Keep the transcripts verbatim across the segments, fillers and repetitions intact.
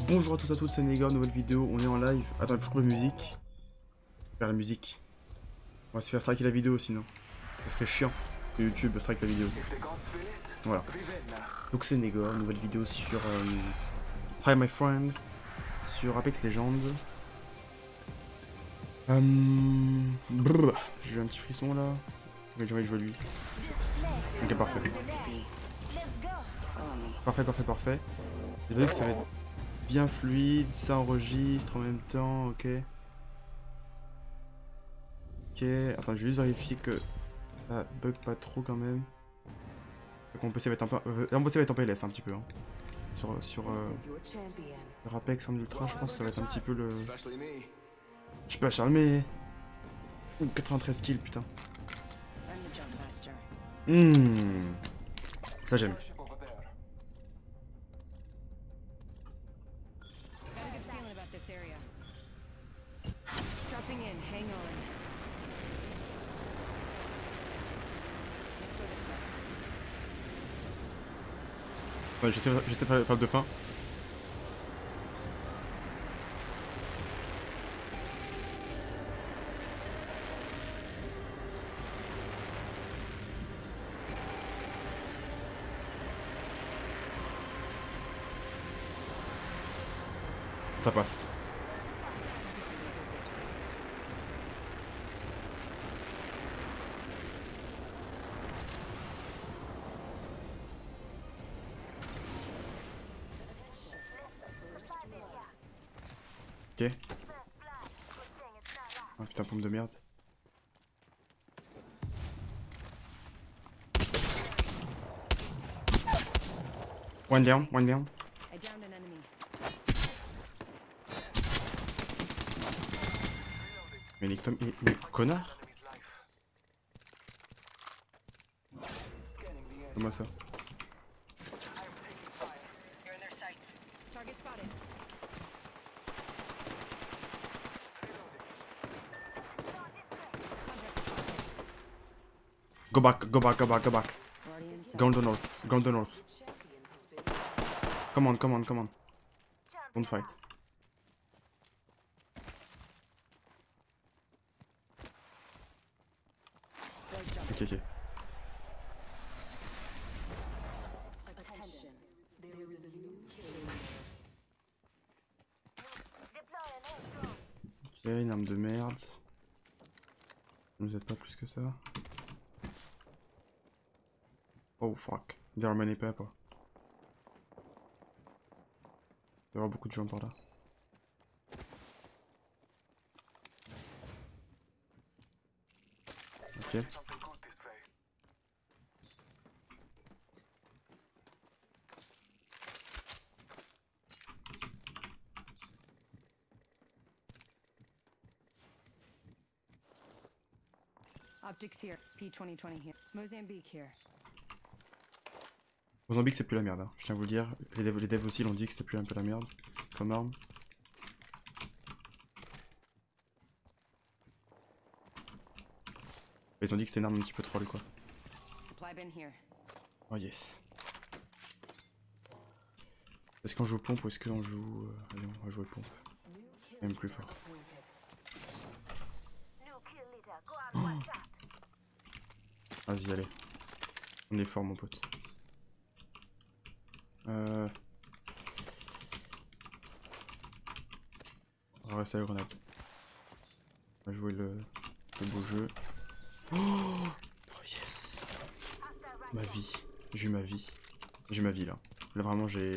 Bonjour à tous et à toutes, c'est Nega, nouvelle vidéo, on est en live. Attends, je coupe la musique. Faire la musique. On va se faire striker la vidéo sinon. Ça serait chiant que YouTube strike la vidéo. Voilà. Donc c'est Nega, nouvelle vidéo sur euh, Hi My Friends, sur Apex Legends. Euh... brrr, J'ai eu un petit frisson là. J'ai envie de jouer lui. Ok, parfait. Parfait, parfait, parfait. J'espère que ça va être bien fluide, ça enregistre en même temps, ok. Ok, attends, je vais juste vérifier que ça bug pas trop quand même. Donc mon P C va être un peu, euh, mon P C va être en P L S un petit peu. Hein. Sur, sur, euh, sur Apex en ultra, je pense que ça va être un petit peu le. Je peux acharner. quatre-vingt-treize kills, putain. Mmh. Ça j'aime. Ouais, je sais, je sais faire, faire de fin. Ça passe. Ok. Oh putain, pompe de merde. One down, one down. Mais les Tom, mais, mais connard. Comment ça? Go back, go back, go back, go back. Go on the north, go on the north. Come on, come on, come on. Don't fight. Ok, ok. Ok, une arme de merde. Ne vous êtes pas plus que ça. Oh fuck. There are many people. Il y aura beaucoup de gens par là. Ok. Optics here, P twenty twenty here. Mozambique here. Mozambique c'est plus la merde, hein. Je tiens à vous le dire. Les devs, les devs aussi l'ont dit que c'était plus un peu la merde comme arme. Ils ont dit que c'était une arme un petit peu troll quoi. Oh yes. Est-ce qu'on joue pompe ou est-ce qu'on joue... Euh... Allez, on va jouer pompe. Même plus fort. Oh. Vas-y, allez. On est fort mon pote. Euh... On va rester à la grenade. On va jouer le, le beau jeu. Oh, oh yes. Ma vie. J'ai eu ma vie. J'ai ma vie là. Là vraiment j'ai...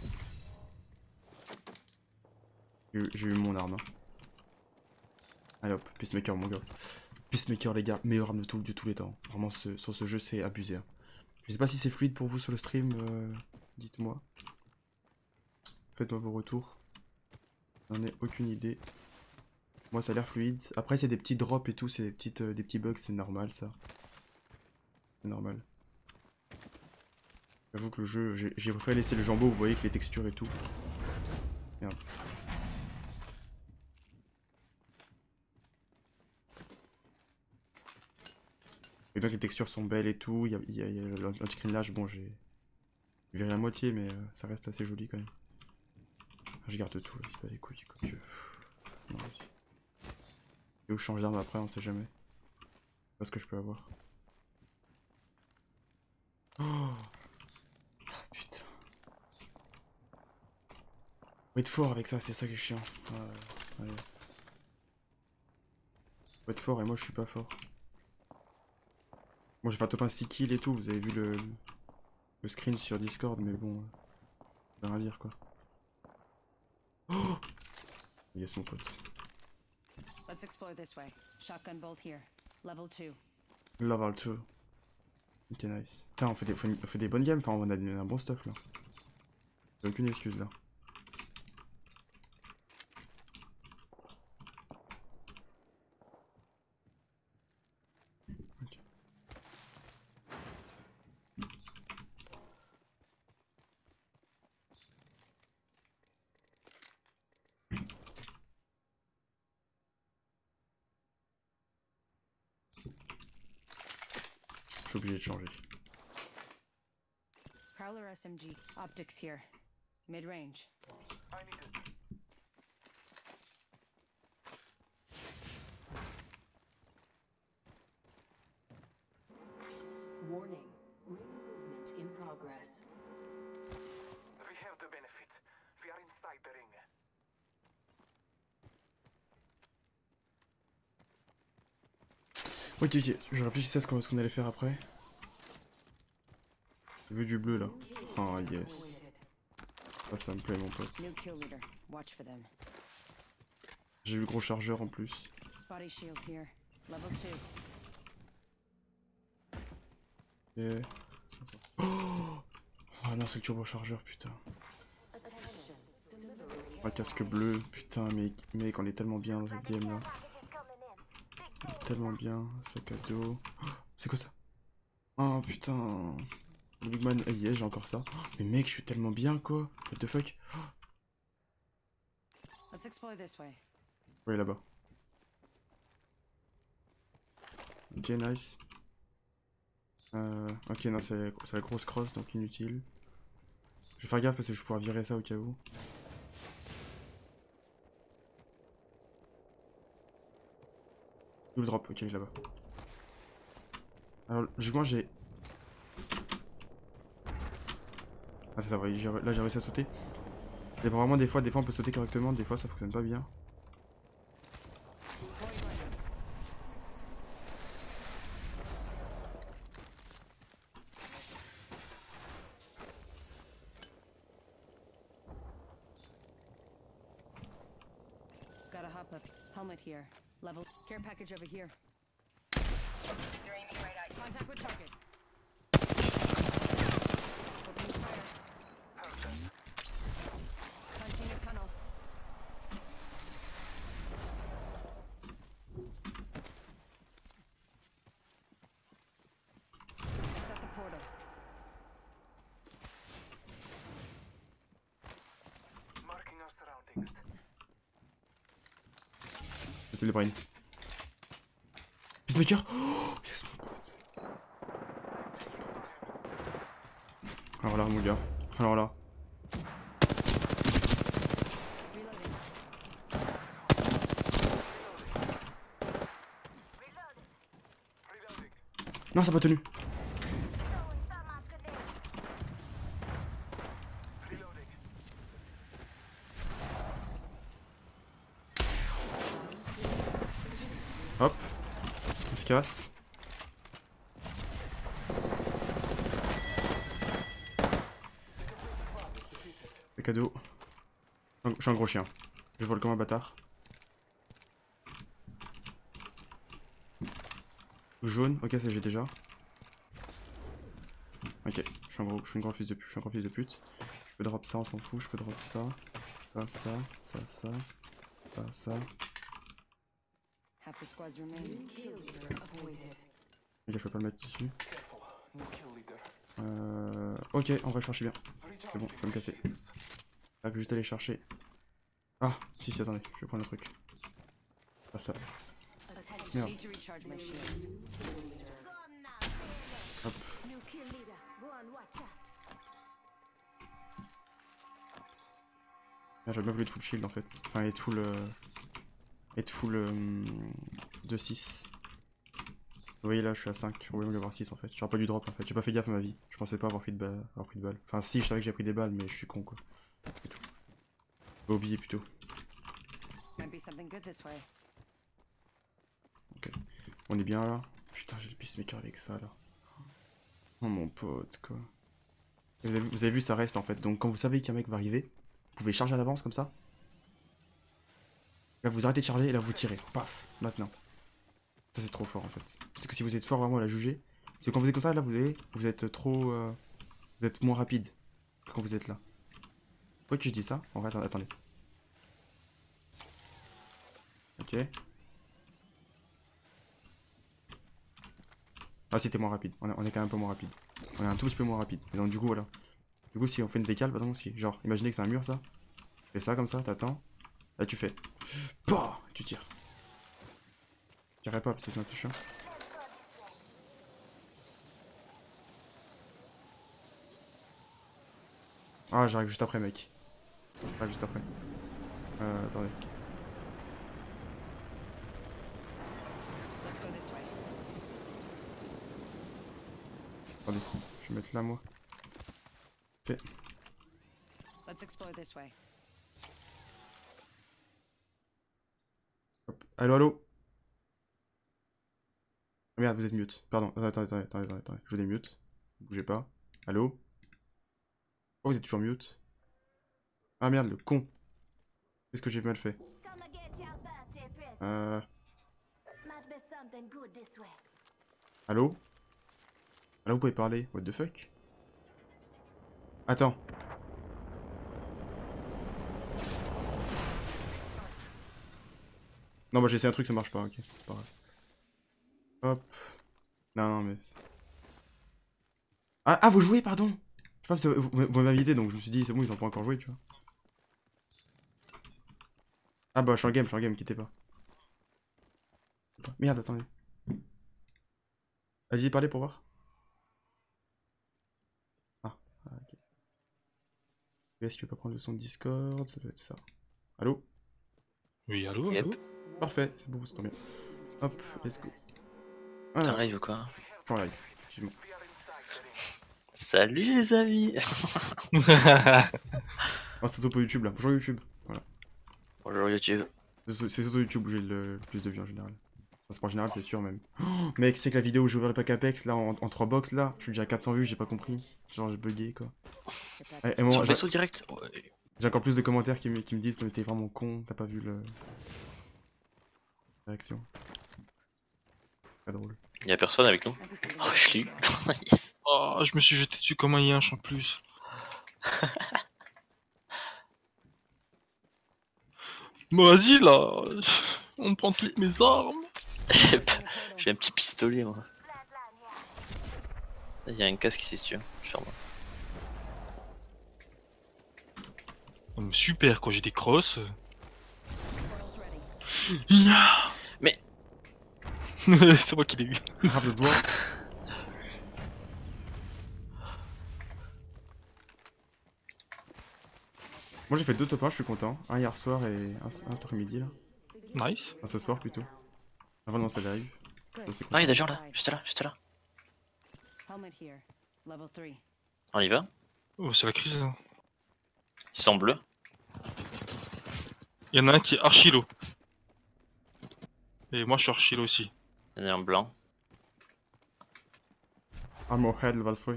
J'ai eu mon arme. Hein. Allez hop, Peacemaker mon gars. Peacemaker les gars, meilleure arme de, tout, de tous les temps. Vraiment ce, sur ce jeu c'est abusé. Hein. Je sais pas si c'est fluide pour vous sur le stream, euh, dites-moi. Faites-moi vos retours. J'en ai aucune idée. Moi ça a l'air fluide. Après c'est des petits drops et tout, c'est des, petites, euh, des petits bugs, c'est normal ça. C'est normal. J'avoue que le jeu, j'ai préféré laisser le jambon, vous voyez que les textures et tout. Merde. Et bien que les textures sont belles et tout, il y a, y a, y a l'anti-crinage, bon j'ai viré à moitié mais euh, ça reste assez joli quand même. Je garde tout, vas-y, pas les couilles, quoi que... Non, vas-y. Et où je change d'arme après, on sait jamais. Pas ce que je peux avoir. Oh putain. Faut être fort avec ça, c'est ça qui est chiant. Ouais, allez. Faut être fort et moi je suis pas fort. Moi j'ai fait un top un six kills et tout, vous avez vu le, le screen sur Discord, mais bon, euh, rien à dire quoi. Oh yes mon pote. Let's explore this way. Shotgun bolt here. Level two. Level two. Ok nice. Putain on fait des, on fait des bonnes games, enfin on a un bon stuff là. J'ai aucune excuse là. Okay. Je suis obligé de changer. Prowler S M G. Optics here. Mid-range. I need it. Warning. Ring movement in progress. We have the benefit. We are inside the ring. Ok ok, je réfléchissais à ce qu'on ce qu'on allait faire après. J'ai vu du bleu là. Oh yes. Ça, ça me plaît mon pote. New kill leader. Watch for them. J'ai vu gros chargeur en plus. Body shield here. Level two. Et... Oh, oh non c'est le turbo chargeur putain. Oh, casque bleu, putain mec, mec on est tellement bien dans cette game là. On est tellement bien, sac à dos. Oh, c'est quoi ça? Oh putain. Le Big Man, hey, yeah, j'ai encore ça. Oh, mais mec je suis tellement bien quoi. What the fuck? Oh. Let's explore this way. Ouais là-bas. Ok nice. Euh, ok non c'est la grosse crosse donc inutile. Je vais faire gaffe parce que je vais pouvoir virer ça au cas où. Où le drop? Ok là-bas. Alors logiquement j'ai... Ah c'est ça, ouais, là j'ai réussi à sauter. Et vraiment des fois, des fois on peut sauter correctement, des fois ça fonctionne pas bien. Got a hop up. Helmet here. Level. Care package over here. They're aiming right at you. Contact with target. Opening fire. Punching a tunnel. I set the portal. Marking our surroundings. C'est les brains. Peacemaker. Oh yes mon pote. Yes, mon pote. Alors là mon gars. Alors là. Reloading. Reloading. Non ça n'a pas tenu. Reloading. Hop. On se casse. Le cadeau. Je suis un gros chien. Je vole comme un bâtard. Jaune, ok ça j'ai déjà. Ok, je suis un gros, je suis un gros fils de pute, je suis un gros fils de pute. Je peux drop ça, on s'en fout, je peux drop ça. Ça, ça, ça, ça, ça, ça. Half the squads remain. Ok, je peux pas le mettre dessus. Careful. New kill leader. Euh... Ok, on va chercher bien. C'est bon, je peux me casser. Là, que juste aller chercher. Ah, si, si, attendez, je vais prendre le truc. Pas ça. Merde. Need to recharge my shields. Hop. New kill leader. Go and watch out. Ah, j'aurais bien voulu être full shield en fait. Enfin, être full. Euh... Être full. Euh... de six. Vous voyez là, je suis à cinq. Faut même avoir six en fait. J'aurais pas dû drop en fait. J'ai pas fait gaffe à ma vie. Je pensais pas avoir pris de, ba... avoir pris de balles. Enfin, si, je savais que j'ai pris des balles, mais je suis con quoi. C'est tout. Faut oublier plutôt. Might be something good this way. Ok. On est bien là. Putain, j'ai le peacemaker avec ça là. Oh mon pote quoi. Vous avez, vu, vous avez vu, ça reste en fait. Donc quand vous savez qu'un mec va arriver, vous pouvez charger à l'avance comme ça. Là vous arrêtez de charger et là vous tirez. Paf, maintenant. Ça c'est trop fort en fait. Parce que si vous êtes fort vraiment à la juger, parce que quand vous êtes comme ça là vous avez, vous êtes trop, euh, vous êtes moins rapide que quand vous êtes là. Pourquoi que je dis ça? En vrai attendez. Ok. Ah c'était moins rapide. On est, on est quand même un peu moins rapide. On est un tout petit peu moins rapide. Et donc du coup voilà. Du coup si on fait une décale, par exemple si, genre imaginez que c'est un mur ça. Tu fais ça comme ça, t'attends. Là tu fais. Bah tu tires. Je tirerai pas parce que sinon c'est chiant. Ah j'arrive juste après mec. J'arrive juste après. Euh attendez. Let's go this way. Attendez, je vais mettre là moi. Fait. Let's explore this way. Hop. Allo allo. Ah, merde vous êtes mute. Pardon, attendez, attendez, attendez, attendez, attendez. Je démute. Bougez pas. Allo. Oh vous êtes toujours mute. Ah merde le con. Qu'est-ce que j'ai mal fait? Euh... Allo? Là vous pouvez parler. What the fuck? Attends. Non, moi j'ai essayé un truc, ça marche pas, ok, c'est pas grave. Hop. Non, non, mais... Ah, ah, vous jouez, pardon! Je sais pas, parce que vous, vous m'avez invité, donc je me suis dit, c'est bon, ils ont pas encore joué, tu vois. Ah bah, je suis en game, je suis en game, quittez pas. Merde, attendez. Vas-y, parlez pour voir. Ah, ah ok. Est-ce que tu peux pas prendre le son de Discord? Ça doit être ça. Allô? Oui, allô, Yep. allô. Parfait, c'est bon, c'est tant bien. Hop, let's go. T'es en Voilà, live ou quoi? je suis en live, effectivement. Salut les amis. Ah, c'est surtout YouTube là, bonjour YouTube. Voilà. Bonjour YouTube. C'est c'est surtout YouTube où j'ai le plus de vues en général. Enfin, c'est pas en général, c'est sûr même. Oh, mec, c'est que la vidéo où j'ai ouvert le pack Apex là en, en trois box là, je suis déjà à quatre cents vues, j'ai pas compris. Genre j'ai bugué quoi. Et, et moi, Sur le j'ai vaisseau direct? Ouais. j'ai encore plus de commentaires qui me, qui me disent non mais t'es vraiment con, t'as pas vu le... réaction. Pas drôle. Y'a personne avec nous? Might be something Oh, good je this l'ai eu. way. Yes. Oh, je me suis jeté dessus comme un yinche en plus. Bon, vas-y là. On me prend toutes mes armes. J'ai pas- j'ai un petit pistolet moi. Il y a un casque ici si tu veux. Sur moi. Oh, mais super, quand j'ai des crosses. Portal's ready. Ya. Mais- C'est moi qui l'ai eu. Grave le doigt. Moi j'ai fait deux top un, je suis content. Un hier soir et un, un cet après-midi là. Nice. Enfin ce soir plutôt. Avant de lancer la live. Good. Ça, c'est Ah, cool. y'a des gens là. Juste là, juste là. Helmet here. Level three. On y va? Oh, c'est la crise. hein. Ils sont bleus. Il y en a un qui est archi low. Et moi je suis archi low aussi. Il y en a un blanc. Armor head level trois.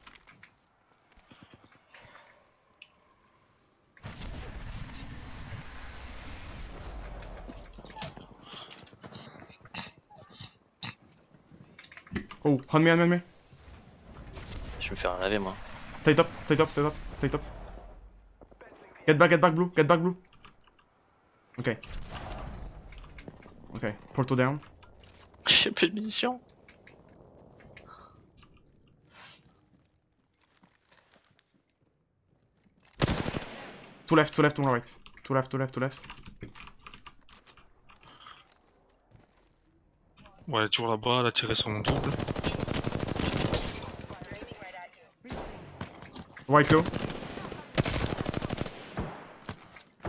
Oh, hand me, hand me, hand me. Je vais me faire laver moi. Stay top, stay top, stay top, stay top. Get back, get back blue, get back blue. Ok. Ok, portal down. J'ai plus de munitions. Two left, two left, one right. Two left, two left, two left. Ouais, elle est toujours là-bas, elle a tiré sur mon double. White low.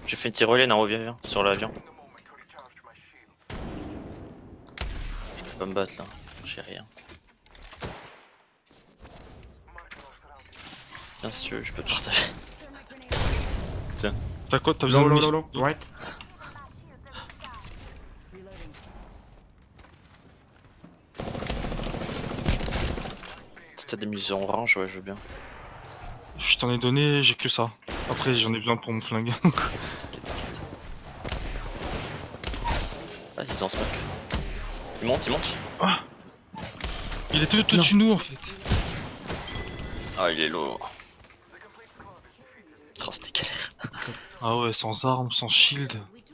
J'ai fait une tyrolienne en reviens sur l'avion. Taking a moment to recharge my shield. Je peux me battre là. J'ai rien. Marking our surroundings. Tiens, si tu veux, je peux te partager. T'as quoi? T'as besoin Low, de low, mission? low, low, right. Reloading. Si t'as des munitions orange, ouais, je veux bien. Je t'en ai donné, j'ai que ça. Après, j'en ai besoin pour mon flingue. T'inquiète, t'inquiète. Ah, ils ont smoke. Il monte, il monte. Il est tout tout dessus de nous en fait. Ah, il est lourd. Oh, c'était galère. Ah ouais, sans armes, sans shield.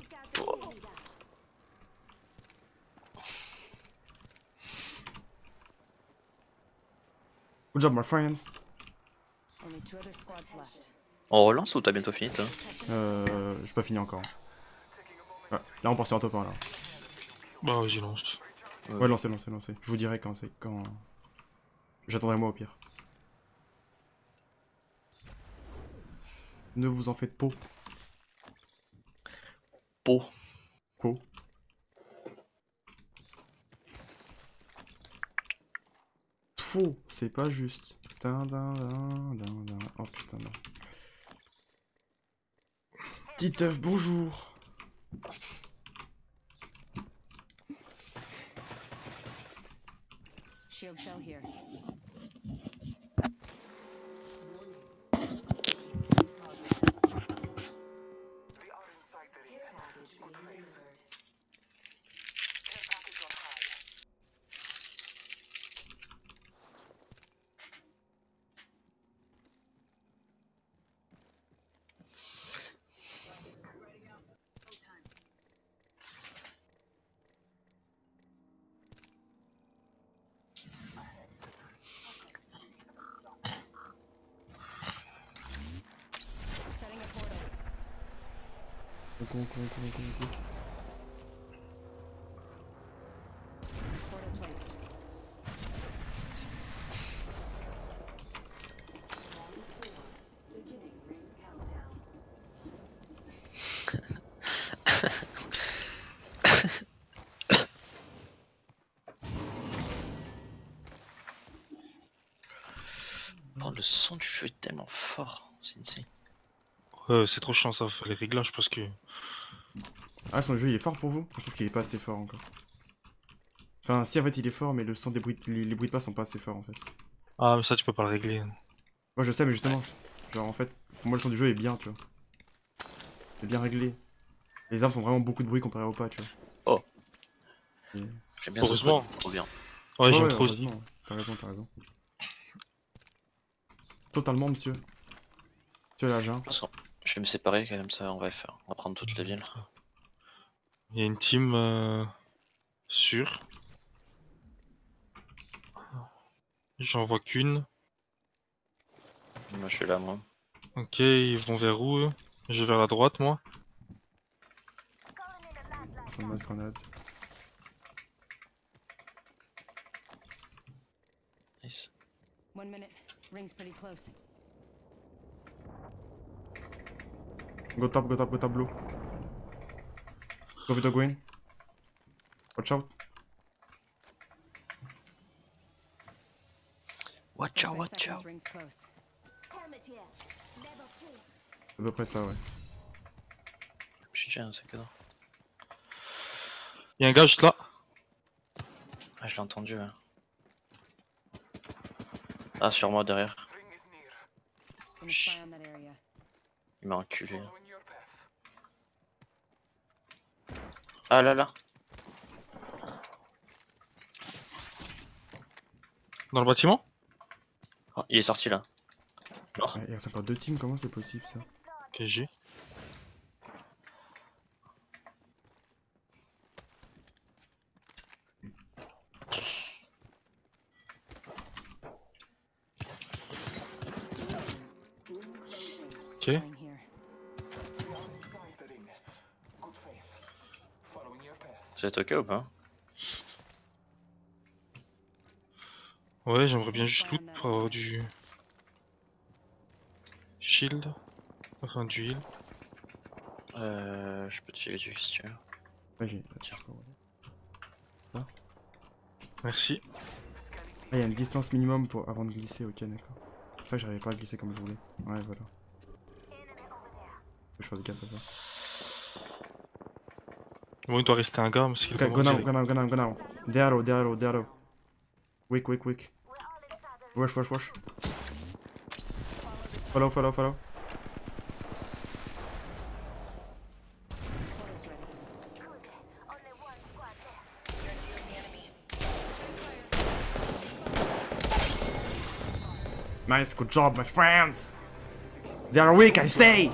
Good job, my friends. Only two other squads left. On relance ou t'as bientôt fini toi? Euh, j'ai pas fini encore. Ouais, là, on part sur un top un là. Bah ouais, j'y lance. Ouais, lancez, lancez, lancez. Je vous dirai quand c'est. Quand... J'attendrai moi au pire. Ne vous en faites pas. Pot. Pas. Faux, c'est pas juste. Tin, din, din, din, din. Oh putain, non. Titeuf, bonjour. Shield cell here. We are inside the ring. Good faith. Care package on high. Setting a portal. Go, go, go, go, go, go. Portal placed. Beginning ring countdown. Oh, le son du jeu est tellement fort, c'est insane. Ouais, c'est trop chiant ça, faire les réglages parce que. Ah, son jeu il est fort pour vous? Je trouve qu'il est pas assez fort encore. Enfin, si en fait il est fort, mais le son des bruits, les, les bruits de pas sont pas assez forts en fait. Ah, mais ça, tu peux pas le régler. Moi je sais, mais justement, genre en fait, pour moi le son du jeu est bien, tu vois. C'est bien réglé. Les armes font vraiment beaucoup de bruit comparé au pas, tu vois. Oh. Et- J'aime bien ce Heureusement. spot, c'est trop bien. Ouais, j'aime ouais, trop aussi. heureusement, ouais. T'as raison, t'as raison. Totalement, monsieur. Monsieur l'agent. De toute façon, je vais me séparer comme ça, on va faire. On va prendre toute la ville. Il y a une team euh, sûre. J'en vois qu'une. Moi je suis là, moi. Ok, ils vont vers où eux? Je vais vers la droite, moi. Une masse grenade. Nice. One minute. Ring's pretty close. Go top, go top, go top blue. Go with the green. Watch out. Watch out, forty-five watch seconds, out. Ring's close. C'est à peu près ça, ouais. Je suis déjà un sac d'or. Il y a un gars juste là. Ah, je l'ai entendu, ouais. Ah, sur moi derrière. Ring is near. Gonna spy on that area. Il m'a enculé. Following your path. Ah là là. Dans le bâtiment? Oh, il est sorti là. Mort. Ouais, il reste encore deux teams, comment c'est possible ça? Ok, j'ai. Ok. Spying here. We are inside the ring. Good faith. Following your path. Vous êtes ok ou pas? Ouais, j'aimerais bien juste loot pour avoir du shield. Enfin, du heal. Euh, je peux te filer du si tu veux. Ouais, j'ai. Tiens. Merci. Ah, il y a une distance minimum pour... avant de glisser, ok, d'accord. C'est pour ça que j'arrivais pas à glisser comme je voulais. Ouais, voilà. Faut que je fasse gaffe à ça. Bon, il doit rester un gars, parce qu'il Ok, va go now, voir go now, go now, go now. Derrière, derrière, derrière. Wick, wick, wick. Rush, rush, rush. Follow, follow, follow. Photos ready. Nice, good job, my friends. They are weak, I say.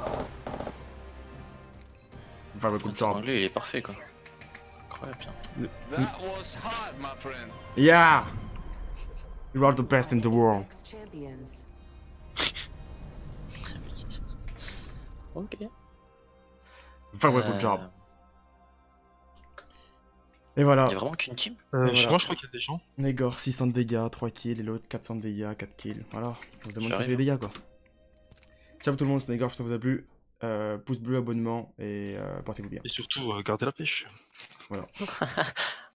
Very good Ton job. anglais il est parfait quoi. Incroyable bien. That was hard, my friend. Yeah. You are the best in the world. Apex champions. Ok. Very good job. Et voilà. Il y a vraiment qu'une team? Euh, Et voilà. Moi, je crois qu'il y a des gens. Négor, six cents de dégâts, trois kills, et l'autre quatre cents de dégâts, quatre kills. Voilà, on se demande qui fait J'arrive. les dégâts quoi. Ciao tout le monde, c'est Négor, si ça vous a plu. Euh, pouce bleu, abonnement, et euh, portez-vous bien. Et surtout, euh, gardez la pêche. Voilà.